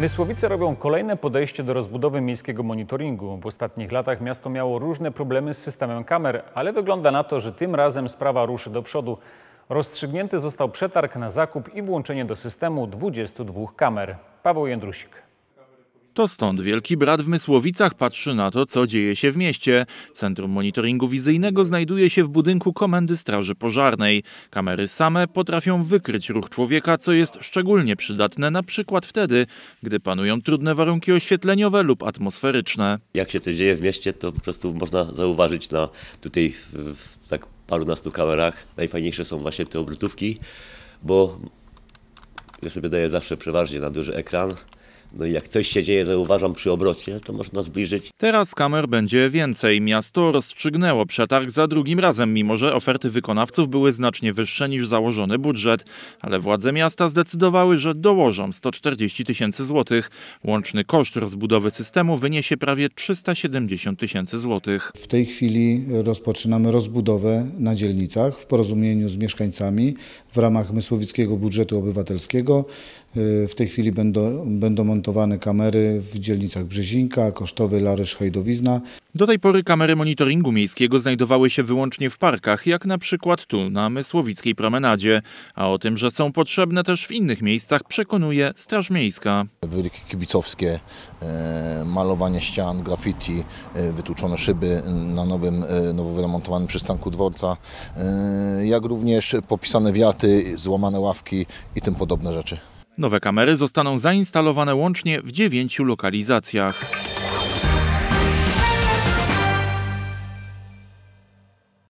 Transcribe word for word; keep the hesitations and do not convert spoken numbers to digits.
Mysłowice robią kolejne podejście do rozbudowy miejskiego monitoringu. W ostatnich latach miasto miało różne problemy z systemem kamer, ale wygląda na to, że tym razem sprawa ruszy do przodu. Rozstrzygnięty został przetarg na zakup i włączenie do systemu dwudziestu dwóch kamer. Paweł Jędrusik. To stąd Wielki Brat w Mysłowicach patrzy na to, co dzieje się w mieście. Centrum monitoringu wizyjnego znajduje się w budynku Komendy Straży Pożarnej. Kamery same potrafią wykryć ruch człowieka, co jest szczególnie przydatne na przykład wtedy, gdy panują trudne warunki oświetleniowe lub atmosferyczne. Jak się coś dzieje w mieście, to po prostu można zauważyć na tutaj w tak parunastu kamerach. Najfajniejsze są właśnie te obrotówki, bo ja sobie daję zawsze przeważnie na duży ekran. No i jak coś się dzieje, zauważam przy obrocie, to można zbliżyć. Teraz kamer będzie więcej. Miasto rozstrzygnęło przetarg za drugim razem, mimo że oferty wykonawców były znacznie wyższe niż założony budżet. Ale władze miasta zdecydowały, że dołożą sto czterdzieści tysięcy złotych. Łączny koszt rozbudowy systemu wyniesie prawie trzysta siedemdziesiąt tysięcy złotych. W tej chwili rozpoczynamy rozbudowę na dzielnicach w porozumieniu z mieszkańcami w ramach Mysłowickiego Budżetu Obywatelskiego. W tej chwili będą, będą montowane kamery w dzielnicach Brzezinka, Kosztowy, Larysz, Hajdowizna. Do tej pory kamery monitoringu miejskiego znajdowały się wyłącznie w parkach, jak na przykład tu, na Mysłowickiej Promenadzie. A o tym, że są potrzebne też w innych miejscach, przekonuje Straż Miejska. Wyriki kibicowskie, malowanie ścian, graffiti, wytłuczone szyby na nowym, nowo wyremontowanym przystanku dworca, jak również popisane wiaty, złamane ławki i tym podobne rzeczy. Nowe kamery zostaną zainstalowane łącznie w dziewięciu lokalizacjach.